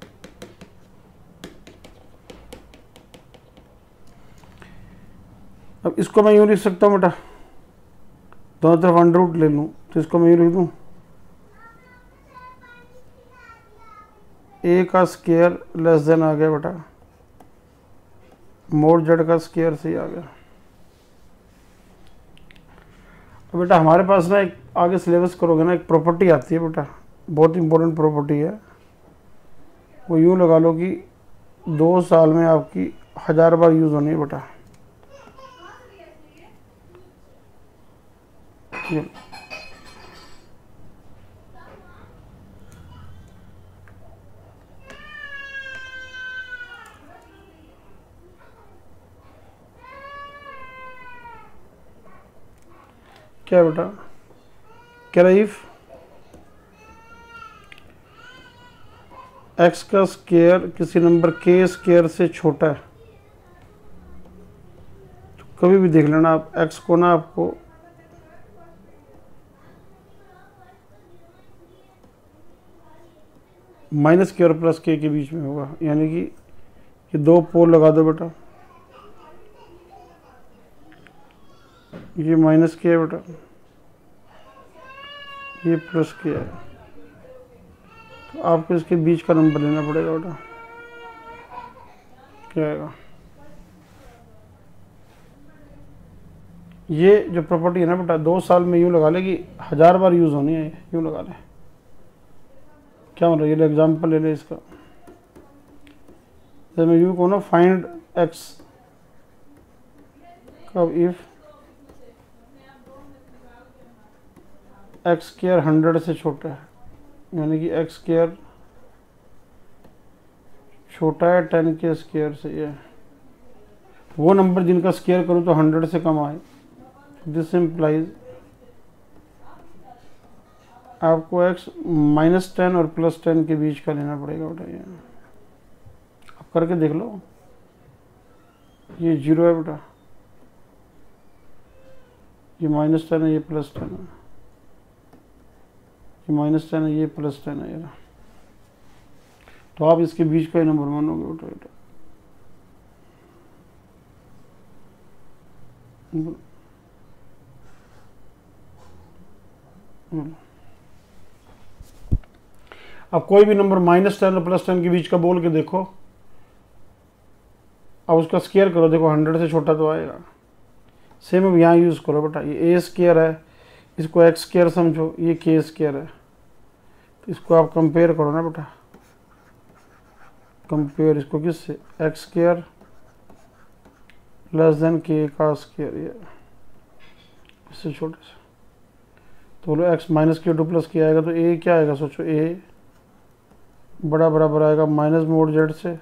अब इसको मैं यूँ लिख सकता हूँ बेटा, दोनों तरफ अंडर रूट ले लूँ, तो इसको मैं यूँ लिख दूँ, ए का स्क्वायर लेस देन आ गया बेटा, मोड जेड का स्क्वायर से ही आ गया। अब बेटा हमारे पास ना एक आगे सिलेबस करोगे ना, एक प्रॉपर्टी आती है बेटा, बहुत इंपॉर्टेंट प्रॉपर्टी है, वो यूँ लगा लो कि दो साल में आपकी हजार बार यूज़ होनी है बेटा। क्या है बेटा, कह रहा इफ एक्स का स्क्वायर किसी नंबर के स्क्वायर से छोटा है, तो कभी भी देख लेना आप एक्स को ना आपको माइनस के और प्लस के के बीच में होगा, यानी कि ये दो पोल लगा दो बेटा, ये माइनस के है बेटा, ये प्लस के है, तो आपको इसके बीच का नंबर लेना पड़ेगा बेटा। क्या आएगा, ये जो प्रॉपर्टी है ना बेटा, दो साल में यूँ लगा ले कि हजार बार यूज़ होनी है, यूँ लगा ले। क्या मतलब, ये एग्जाम्पल ले ले इसका, जब मैं यूँ कहूँ ना फाइंड एक्स, कब इफ एक्स स्क्वायर हंड्रेड से छोटा है, यानी कि एक्स स्क्वायर छोटा है टेन के स्क्वायर से, ये वो नंबर जिनका स्क्वायर करूँ तो हंड्रेड से कम आए, दिस इम्प्लाइज आपको एक्स माइनस टेन और प्लस टेन के बीच का लेना पड़ेगा बेटा। ये आप करके देख लो, ये जीरो है बेटा, ये माइनस टेन है, ये प्लस टेन है, ये माइनस टेन है, ये प्लस टेन है, ये तो आप इसके बीच का ही नंबर मानोगे बेटा। बेटा अब कोई भी नंबर माइनस टेन और प्लस टेन के बीच का बोल के देखो, अब उसका स्क्वायर करो, देखो हंड्रेड से छोटा तो आएगा। सेम अब यहाँ यूज़ करो बेटा, ये ए स्क्वायर है, इसको एक्स स्क्वायर समझो, ये के स्क्वायर है, तो इसको आप कंपेयर करो ना बेटा, कंपेयर इसको किससे, एक्स स्क्वायर लेस देन के का स्क्वायर, ये इससे छोटे से, तो बोलो X minus K to plus K आएगा, तो ए क्या आएगा सोचो, ए बड़ा बराबर आएगा माइनस मोड जेड से,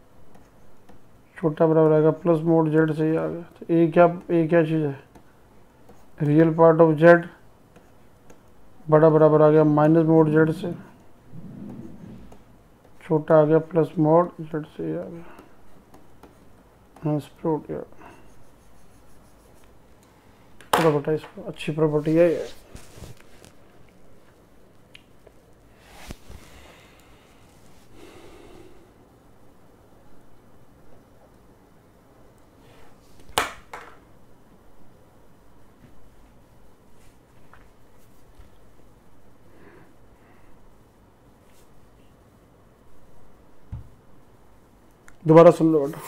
छोटा बराबर आएगा प्लस मोड जेड से, ये आ गया। तो ए क्या, ए क्या चीज़ है, रियल पार्ट ऑफ जेड, बड़ा बराबर आ गया माइनस मोड जेड से, छोटा आ गया प्लस मोड जेड से, ये आ गया। हाँ स्प्रोट यार, बेटा इसको अच्छी प्रॉपर्टी है ये। दोबारा सुन लो बेटा,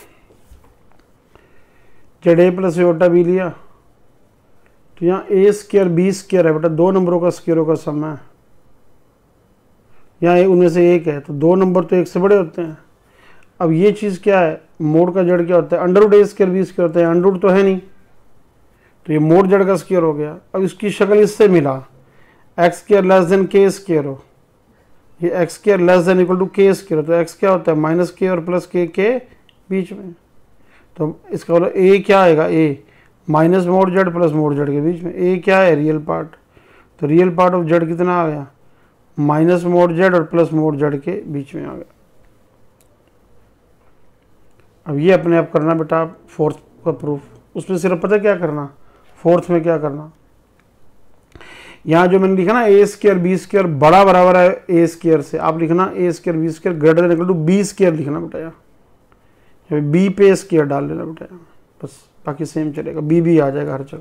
Z A plus iota B लिया, तो यहाँ ए स्क्वायर बी स्क्वायर है बेटा, दो नंबरों का स्क्वायरों का सम है, यहाँ उनमें से एक है, तो दो नंबर तो एक से बड़े होते हैं। अब ये चीज़ क्या है, मोड का जड़ क्या होता है, under root A square B square होता है, अंडर रूट तो है नहीं, तो ये मोड जड़ का स्क्वायर हो गया। अब इसकी शक्ल इससे मिला, X square less than K square हो, ये X square less than equal to K square, तो एक्स क्या होता है, माइनस के और प्लस के के बीच में, तो इसका बोला ए क्या आएगा, A minus mod Z plus mod Z के बीच में, ए क्या है, रियल पार्ट, तो रियल पार्ट ऑफ जेड कितना आ गया, माइनस मोड जेड और प्लस मोड जेड के बीच में आ गया। अब ये अपने आप करना बेटा, फोर्थ का प्रूफ, उसमें सिर्फ पता क्या करना, फोर्थ में क्या करना, यहाँ जो मैंने लिखा ना ए स्क्वायर बी स्क्वायर बड़ा बराबर है ए स्क्वायर से, आप लिखना A square B square greater than equal to B square लिखना बेटा, यहाँ बी पे स्क्वायर डाल देना बेटा, बस बाकी सेम चलेगा, बी भी आ जाएगा हर जगह।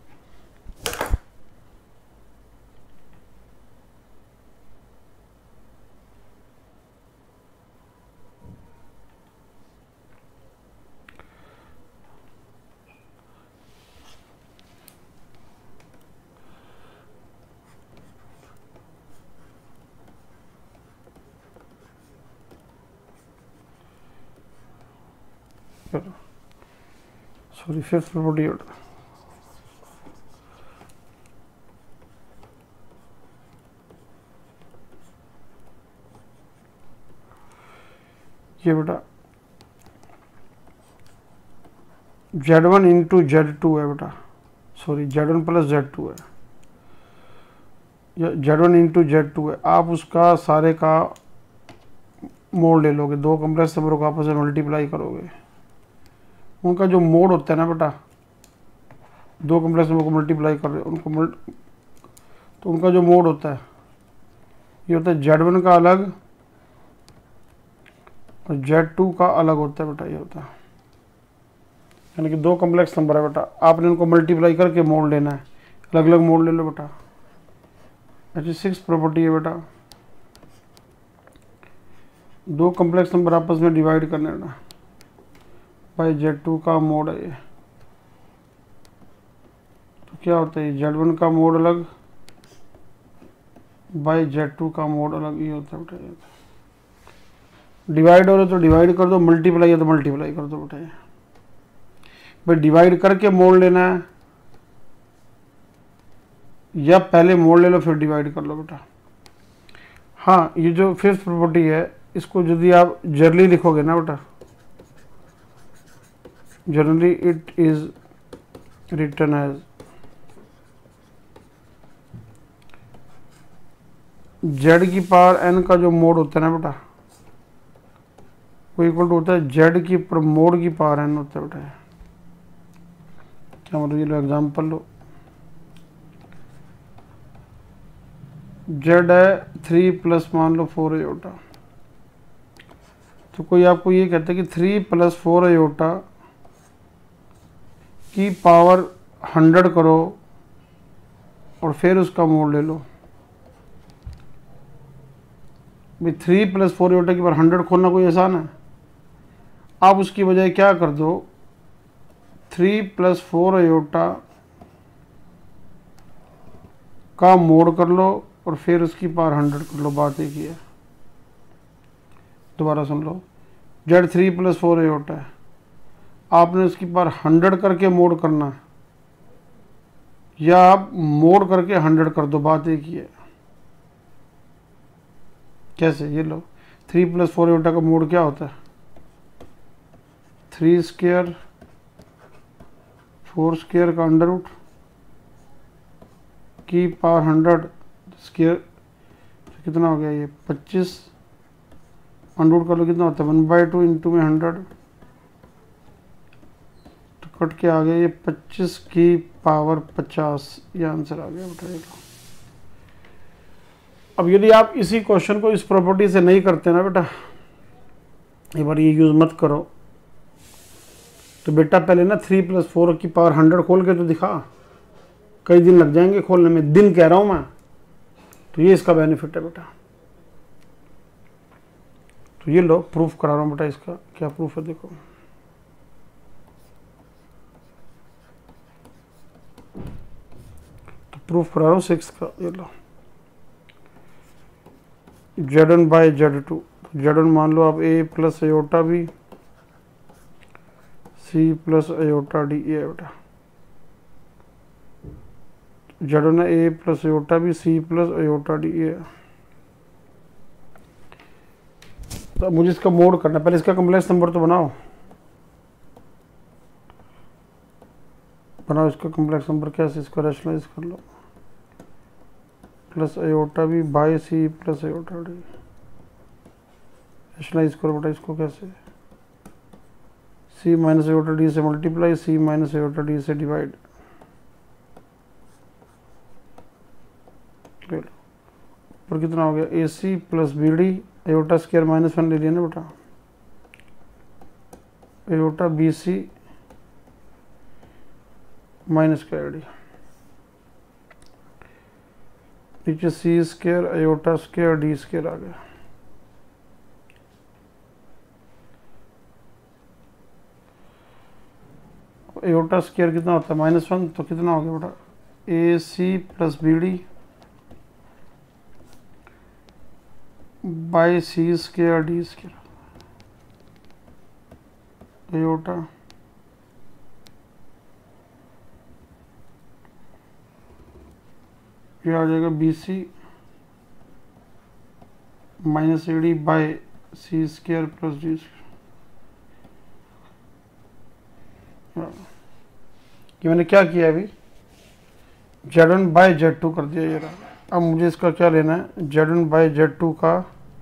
सॉरी फिफ्थ प्रॉपर्टी, ये बेटा Z one into Z two है बेटा, sorry Z one plus Z two है, या Z one into Z two है, आप उसका सारे का मोड ले लोगे, दो कम्प्लेक्स नंबरों को आपस में मल्टीप्लाई करोगे, उनका जो मोड होता है ना बेटा, दो कम्प्लेक्स नंबर को मल्टीप्लाई कर रहे हो उनको मल्ट तो उनका जो मोड होता है ये होता है जेड वन का अलग और जेड टू का अलग होता है बेटा, ये होता है, यानी कि दो कम्प्लेक्स नंबर है बेटा, आपने उनको मल्टीप्लाई करके मोड लेना है, अलग अलग मोड ले लो बेटा। ऐसी सिक्स प्रॉपर्टी है बेटा, दो कम्प्लेक्स नंबर आपस में डिवाइड करने ना बाई जेड टू का मोड है ये, तो क्या होता है जेड वन का मोड अलग बाई जेड टू का मोड अलग, ये होता है बेटा। ये डिवाइड हो रहा तो डिवाइड कर दो, मल्टीप्लाई है तो मल्टीप्लाई कर दो बेटा। ये भाई डिवाइड करके मोड लेना है या पहले मोड ले लो फिर डिवाइड कर लो बेटा। हाँ, ये जो फिफ्थ प्रॉपर्टी है इसको यदि आप जनरली लिखोगे ना बेटा, generally it is written as Z की पावर एन का जो मोड होता है ना बेटा वो इक्वल टू होता है जेड की पर मोड की पावर एन होता है बेटा। क्या मतलब, ये लो एग्जाम्पल लो, जेड है थ्री प्लस मान लो फोर अयोटा, तो कोई आपको ये कहता है कि थ्री प्लस फोर अयोटा की पावर हंड्रेड करो और फिर उसका मोड ले लो। भाई थ्री प्लस फोर अयोटा की पावर हंड्रेड खोलना कोई आसान है? आप उसकी बजाय क्या कर दो, थ्री प्लस फोर अयोटा का मोड कर लो और फिर उसकी पावर हंड्रेड कर लो, बात एक ही है। दोबारा सुन लो, Z three plus four iota है, आपने उसकी पावर हंड्रेड करके मोड करना है या आप मोड करके हंड्रेड कर दो, बात एक ही है। कैसे, ये लो, थ्री प्लस फोर अयोटा का मोड क्या होता है, थ्री स्क्वायर फोर स्क्वायर का अंडर रूट की पावर हंड्रेड स्क्वायर, तो कितना हो गया ये पच्चीस, अंडर रूट कर लो कितना होता है वन बाई टू इंटू में हंड्रेड, तो कट के आ गया ये पच्चीस की पावर पचास, ये आंसर आ गया बेटा। अब यदि आप इसी क्वेश्चन को इस प्रॉपर्टी से नहीं करते ना बेटा, एक बार ये यूज मत करो, तो बेटा पहले ना थ्री प्लस फोर की पावर हंड्रेड खोल के तो दिखा, कई दिन लग जाएंगे खोलने में, दिन कह रहा हूं मैं, तो ये इसका बेनिफिट है बेटा। तो ये लो प्रूफ करा रहा हूं बेटा, इसका क्या प्रूफ है देखो, तो प्रूफ करा रहा हूं सिक्स का, ये लो Z one by Z two, Z one मान लो आप A plus iota B C plus iota D ए बेटा, जेड वन है A plus iota B C plus iota D ए। तो मुझे इसका मोड करना है, पहले इसका कम्प्लेक्स नंबर तो बनाओ, बनाओ इसका कम्प्लेक्स नंबर, कैसे इसको रैशनलाइज कर लो, plus iota B by C plus iota D, rationalise करो बेटा इसको, कैसे सी माइनस अयोटा डी से multiply, C minus iota D से डिवाइड, ले लो पर कितना हो गया A C plus B D, iota square minus one ले लिया ना बेटा, iota B C minus square D, नीचे C square iota square D square आ गया। अयोटा स्क्वायर कितना होता है माइनस वन, तो कितना हो गया बेटा A C plus B D by C square D square, iota ये आ जाएगा B C minus A D by C square plus D square. ये मैंने क्या किया अभी, Z one by Z two कर दिया ये रहा। अब मुझे इसका क्या लेना है, Z one by Z two का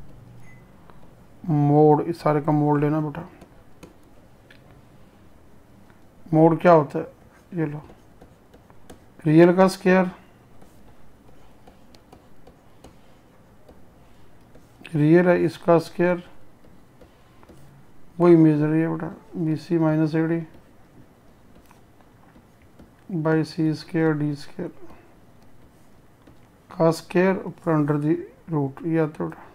मोड, इस सारे का मोड लेना बेटा। मोड क्या होता है, ये लो, रियल का स्क्वायर, रियल है इसका स्क्वायर, वो इमेजनरी है बेटा, B C minus A D by C square D square का स्क्वायर ऊपर अंडर दी रूट, ये आता है बेटा।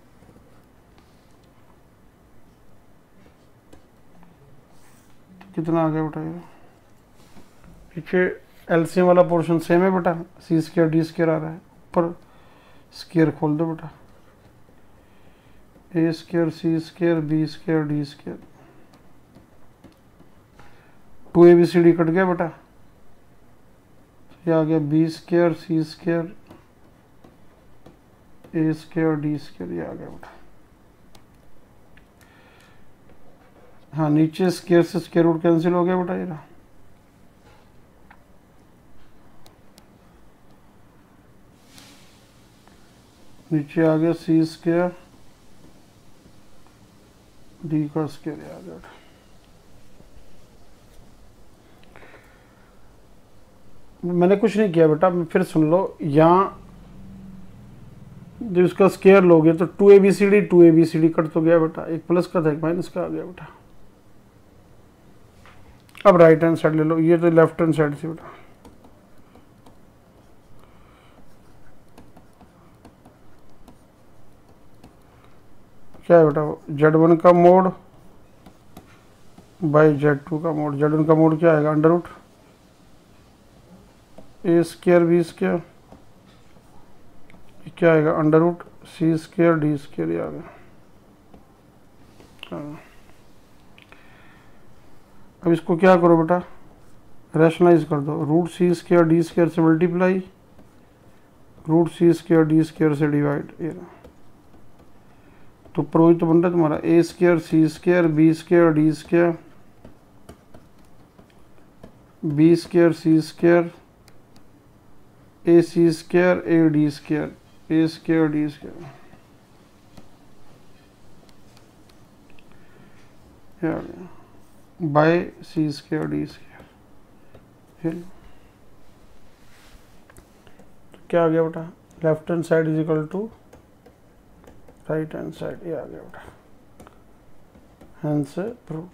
कितना आ गया बेटा ये, पीछे एलसीएम वाला पोर्शन सेम है बेटा, सी स्क्वायर डी स्क्वायर आ रहा है, ऊपर स्क्वायर खोल दो बेटा, A square C square B square D square, two A B C D cut गया बेटा, ये आ गया B square C square A square D square, ये आ गया बेटा। हाँ नीचे स्क्वायर से स्क्वायर रूट कैंसिल हो गया बेटा, ये रहा। नीचे आ गया सी स्क्वायर डी का स्क्वायर, आ गया। मैंने कुछ नहीं किया बेटा, फिर सुन लो, यहाँ जब इसका स्क्वायर लोगे तो two A B C D two A B C D cut तो गया बेटा, एक प्लस का था एक माइनस का आ गया बेटा। अब राइट हैंड साइड ले लो, ये तो लेफ्ट हैंड साइड थी बेटा, क्या है बेटा, जेड वन का मोड बाई जेड टू का मोड, जेड वन का मोड क्या आएगा, under root A square B square, क्या आएगा under root C square D square, ये आ गया। अब इसको क्या करो बेटा, रैशनलाइज कर दो, root C square D square से multiply, root C square D square से डिवाइड, ये तो प्रोज तो बन रहा है तुम्हारा A square C square B square D square B square C square A C square A D square A square D square, आ गया by C square D square. क्या आ गया बेटा, left hand side is equal to right hand side, ये आ गया बेटा, हैंड से प्रूव।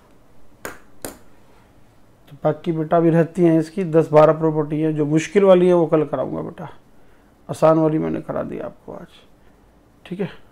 तो बाकी बेटा भी रहती हैं इसकी दस बारह प्रॉपर्टी है, जो मुश्किल वाली है वो कल कराऊंगा बेटा, आसान वाली मैंने करा दी आपको आज, ठीक है।